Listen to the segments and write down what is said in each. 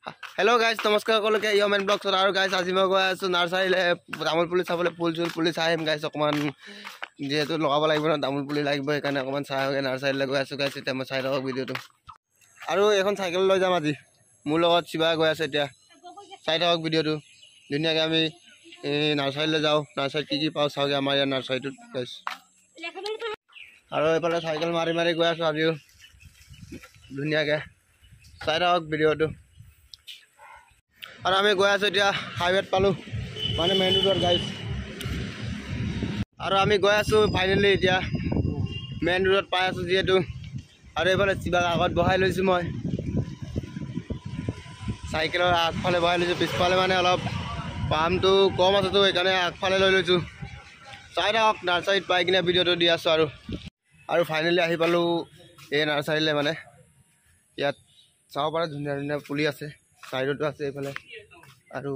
Hello guys, namaskar সকলোকে ইয়মেন ব্লগছত আৰু guys আজি মই গৈ আছো নাৰ্সাৰীলে তামোল পুলি চাবলৈ পুলি চাইম guys অকমান যেহেতু লগাব লাগিব না তামোল পুলি লাগিব সেইকাৰণে অকমান চাইগে নাৰ্সাৰীলে গৈ আছো guys এতিয়া মই চাই থাকক ভিডিওটো আৰু এখন সাইকেল লৈ যাম আজি মোৰ লগত শিৱা গৈ আছে এতিয়া চাই থাকক ভিডিওটো ধুনীয়াকৈ আমি নাৰ্সাৰীলে যাও নাৰ্সাৰীত কি পাও চাওগে আমাৰ ইয়াৰ নাৰ্সাৰীটো guys আৰু এফালে সাইকেল মাৰি গৈ আছো আজিও ধুনীয়াকৈ চাই থাকক ভিডিওটো और आम गई आसो हाईवेत पालो माने मेन रोड गाइस और आम गई आसो फाइनली मेन रोड पाई आसो जीतु और ये शिवाक आगत बहाई लैसो मैं साइकेलर आगफाले बहाई लैसो पिछफाले माने अलप पाम तो कम आछे तो সেইকাৰণে आगफाले লৈ লৈছো চাই থাকক নাৰ্সাৰীত পাই কিনে ভিডিওটো দি আছো আৰু ফাইনেলি আহি পালো এই নাৰ্সাৰীলে মানে ইয়াত চাব পাৰে ধুনীয়া ধুনীয়া পুলি আছে সাইডতো আছে এফালে আৰু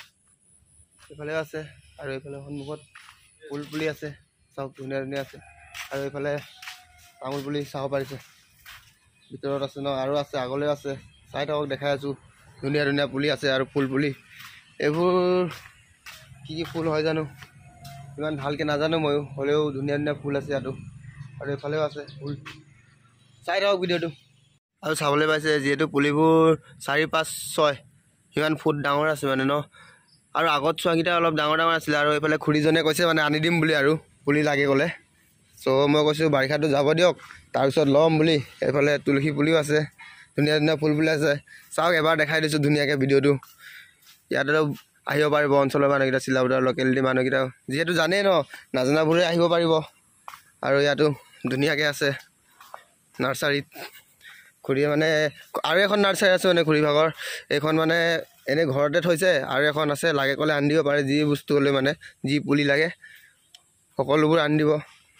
এফালে আছে আৰু এফালে সন্মুখত ফুল পুলি আছে সব ধুনীয়া ধুনীয়া আছে আৰু এফালে তামোল পুলি চাব পাৰিছে ভিতৰত আছে ন আৰু আছে আগলৈ আছে চাই থাকক দেখাই আছো ধুনীয়া ধুনীয়া পুলি আছে আৰু ফুল পুলি এইবোৰ কি ফুল হয় জানো ইমান ভালকে নাজানো মই হলেও ধুনীয়া ধুনীয়া ফুল আছে ইয়াতো আৰু এফালেও আছে ফুল চাই থাকক ভিডিওটো আৰু চাবলৈ পাইছে যেহেতু পুলিবোৰ 4-5-6 ইমান ফুট ডাঙৰ আছে মানে ন আৰু আগত চোৱাকিটা অলপ ডাঙৰ আছিল আৰু এইফালে খুৰীজনে কৈছে মানে আনি দিম বুলি আৰু পুলি লাগে গলে সো মই কৈছো বাৰিখাটো যাব দিয়ক তাৰ পিছত লম বুলি এইফালে তুলসী পুলিও আছে ধুনীয়া ধুনীয়া ফুল পুলি আছে চাওক এবাৰ দেখাই দিছো ধুনীয়াকৈ ভিডিওটো ইয়াতে আহিব পাৰিব অঞ্চলৰ মানুহকিটা চিলাবদাৰ লোকেলিটি মানুহকিটা যেহেতু জানে ন নাজানাবোৰে আহিব পাৰিব আৰু ইয়াতো ধুনীয়াকৈ আছে নাৰ্সাৰীত খুৰী মানে আৰু এখন নাৰ্সাৰী আছে মানে খুৰী ভাগৰ এখন মানে এনে ঘৰতে থৈছে আৰু এখন আছে লাগে কলে আনি দিব পাৰে যি বস্তু হলে মানে যি পুলি লাগে সকলোবোৰ আনি দিব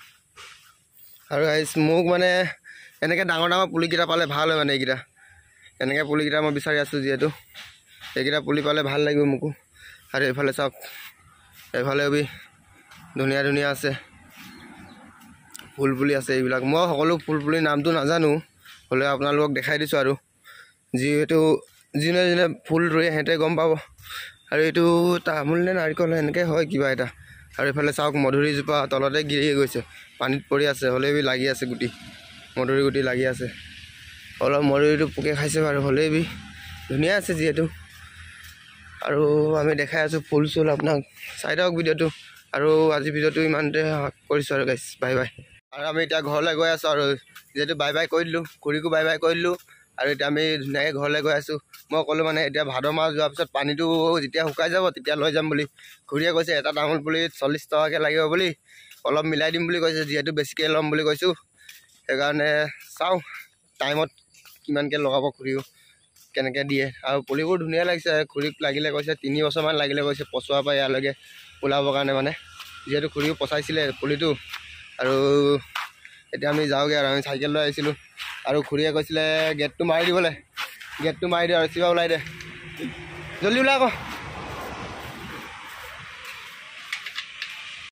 আৰু গাইস মোক মানে এনেকে ডাঙৰ ডাঙৰ পুলি কিটা পালে ভাল হয় মানে এইকিটা এনেকে পুলি কিটা মই বিচাৰি আছো যেহেতু এইকিটা পুলি পালে ভাল লাগিব মোক আৰু এফালে চাওক এফালে বি ধুনীয়া ধুনীয়া আছে ফুল পুলি আছে এইবিলাক মই সকলো ফুল পুলি নামটো নাজানো হলে আপোনালোকক দেখাই দিছো আৰু যেহেতু যিনে যিনে ফুল ৰুৱে হেতে গম পাব আৰু এইটো তামোল নে নাৰিকল এনেকৈ হয় কিবা এটা আৰু এফালে চাওক মধুৰি জোপা তলতে গিৰি গৈছে পানীত পৰি আছে হলে বি লাগি আছে গুটি মধুৰি গুটি লাগি আছে অলপ মধুৰিটো পোকে খাইছে বাৰু হলে বি ধুনীয়া আছে যেহেতু আৰু আমি দেখাই আছো ফুল চুল আপোনাক চাই থাকক ভিডিওটো আৰু আজি ভিডিওটো ইমানতে কৰিছো আৰু গাইস বাই বাই আৰু আমি এতিয়া ঘৰলৈ গৈ আছো আৰু যেহেতু বাই বাই কৰি দিলো খুৰীকো বাই বাই কৰি দিলো আৰু এতিয়া আমি ধুনীয়াকৈ ঘৰলৈ গৈ আছো মই ক'লো মানে এতিয়া ভাদ মাহ যোৱাৰ পিছত পানীটো যেতিয়া শুকাই যাব তেতিয়া লৈ যাম বুলি খুৰীয়ে কৈছে এটা তামোল পুলিত 40 টকাকৈ লাগিব বুলি অলপ মিলাই দিম বুলি কৈছে যেহেতু বেছিকৈ ল'ম বুলি কৈছো সেইকাৰণে চাওঁ টাইমত কিমানকৈ লগাব খুৰীও কেনেকৈ দিয়ে আৰু পুলিবোৰ ধুনীয়া লাগিছে খুৰীক লাগিলে কৈছে 3 বছৰমান লাগিলে কৈছে পচোৱাৰ পৰা ইয়ালৈকে ওলাবৰ কাৰণে মানে যেহেতু খুৰীও পচাইছিলে পুলিটো আৰু এতিয়া আমি যাওঁগে আৰু আমি সাইকেল লৈ আহিছিলোঁ আৰু খুৰীয়ে কৈছিলে গেটটো মাৰি দিবলৈ গেটটো মাৰি দে আৰু চিবা ওলাই দে জলদি ওলাই আকৌ